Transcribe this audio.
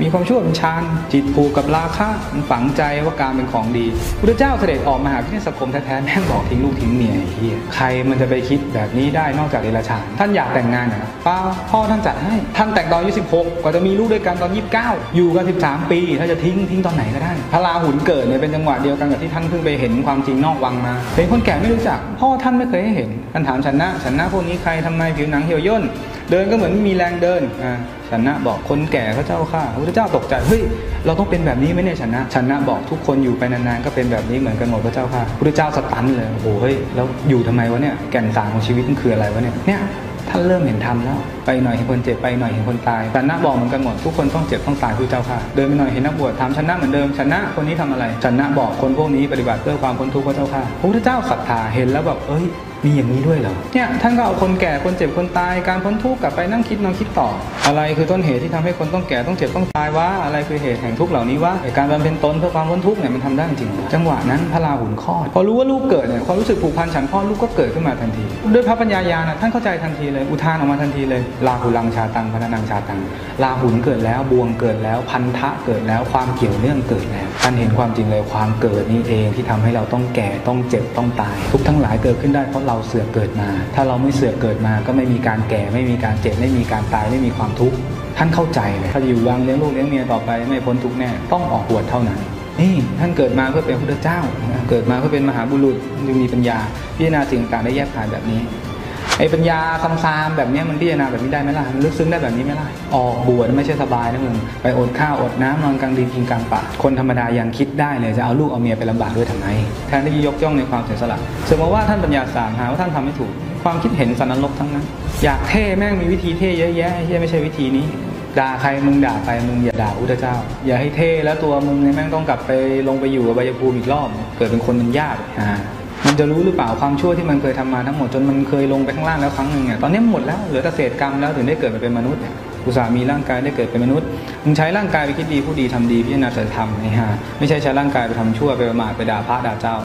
มีความชั่วเป็นฌานจิตผูกกับราคะมันฝังใจว่าการเป็นของดีพุทธเจ้าเสด็จออกมาหาพิเนศคมแท้ๆแม่งบอกทิ้งลูกทิ้งเมียเฮียใครมันจะไปคิดแบบนี้ได้นอกจากเดรัจฉานท่านอยากแต่งงานนะป้าพ่อท่านจัดให้ท่านแต่งตอนอายุ16กว่าจะมีลูกด้วยกันตอน29อยู่กัน13ปีถ้าจะทิ้งตอนไหนก็ได้พระราหุลเกิดเนี่ยเป็นจังหวะเดียวกันกับที่ท่านเพิ่งไปเห็นความจริงนอกวังมาเป็นคนแก่ไม่รู้จักพ่อท่านไม่เคยให้เห็นท่านถามฉันนะพวกนี้ใครทำไมผิวหนังเหี่ยวย่นเดินก็เหมือนไม่มีแรงเดินฉันนะบอกคนแก่พระเจ้าข้าพระพุทธเจ้าตกใจเฮ้ยเราต้องเป็นแบบนี้ไหมเนี่ยฉันนะบอกทุกคนอยู่ไปนานๆก็เป็นแบบนี้เหมือนกันหมดพระเจ้าข้าพระพุทธเจ้าสตันเลยโอ้โหเฮ้ยแล้วอยู่ทำไมวะเนี่ยแก่นสารของชีวิตมันคืออะไรวะเนี่ยท่านเริ่มเห็นธรรมแล้วไปหน่อยเห็นคนเจ็บไปหน่อยเห็นคนตายฉันนะบอกเหมือนกันหมดทุกคนต้องเจ็บต้องตายพระเจ้าข้าเดินไปหน่อยเห็นนักบวชถามฉันนะเหมือนเดิมฉันนะคนนี้ทำอะไรฉันนะบอกคนพวกนี้ปฏิบัติเพื่อความพ้นทุกข์พระเจ้าข้าพระพุทธเจ้าศรัทธาเห็นแล้วแบบเอ้ยมีอย่างนี้ด้วยเหรอเนี่ยท่านก็เอาคนแก่คนเจ็บคนตายการพ้นทุกข์กลับไปนั่งคิดต่ออะไรคือต้นเหตุที่ทำให้คนต้องแก่ต้องเจ็บต้องตายวะอะไรคือเหตุแห่งทุกข์เหล่านี้วะการบำเพ็ญตนเพื่อความพ้นทุกข์เนี่ยมันทำได้จริงจังหวะนั้นพระราหุลคลอดพอรู้ว่าลูกเกิดเนี่ยความรู้สึกผูกพันฉันพ่อลูกก็เกิดขึ้นมาทันทีด้วยพระปัญญาญาณท่านเข้าใจทันทีเลยอุทานออกมาทันทีเลยราหุลังชาตังพระนังชาตังราหุลเกิดแล้วบวงเกิดแล้วพันธะเกิดแล้วความเกี่ยวเนื่องเกิดแล้วท่านเห็นความจริงเลยความเกิดนี้เองที่ทำให้เราต้องแก่ต้องเจ็บต้องตายทุกทั้งหลายเกิดขึ้นได้เพราะเราเสือกเกิดมาถ้าเราไม่เสือกเกิดมาก็ไม่มีการแก่ไม่มีการเจ็บไม่มีการตายไม่มีความทุกข์ท่านเข้าใจเลยถ้าอยู่วังเลี้ยงลูกเลี้ยงเมียต่อไปไม่พ้นทุกข์แน่ต้องออกบวชเท่านั้นนี่ท่านเกิดมาเพื่อเป็นพุทธเจ้าเกิดมาเพื่อเป็นมหาบุรุษจึงมีปัญญาพิจารณาสิ่งต่างได้แยกขายแบบนี้ไอ้ปัญญาคำซามแบบนี้มันพิจารณาแบบนี้ได้ไหมล่ะมันลึกซึ้งได้แบบนี้ไหมล่ะออกบวชไม่ใช่สบายนะมึงไปอดข้าวอดน้ำนอนกลางดินกินกลางป่าคนธรรมดายังคิดได้เลยจะเอาลูกเอาเมียไปลำบากด้วยทำไมแทนที่จะยกย่องในความเสียสละสมมติว่าท่านปัญญาสามหาว่าท่านทำไม่ถูกความคิดเห็นสันนรกทั้งนั้นอยากเท่แม่งมีวิธีเท่เยอะแยะที่ไม่ใช่วิธีนี้ด่าใครมึงด่าไปมึงอย่าด่าพุทธเจ้าอย่าให้เท่แล้วตัวมึงแม่งต้องกลับไปลงไปอยู่กับใบภูมิอีกรอบเกิดเป็นคนมันยากมันจะรู้หรือเปล่าความชั่วที่มันเคยทำมาทั้งหมดจนมันเคยลงไปข้างล่างแล้วครั้งหนึ่งเนี่ยตอนนี้หมดแล้วเหลือแต่เศษกรรมแล้วถึงได้เกิดมาเป็นมนุษย์เนี่ยอุตส่าห์มีร่างกายได้เกิดเป็นมนุษย์มึงใช้ร่างกายไปคิดดีพูดดีทำดีพิจารณาศีลธรรมไม่ใช่ใช้ร่างกายไปทำชั่วไปประมาทไปด่าพระด่าเจ้า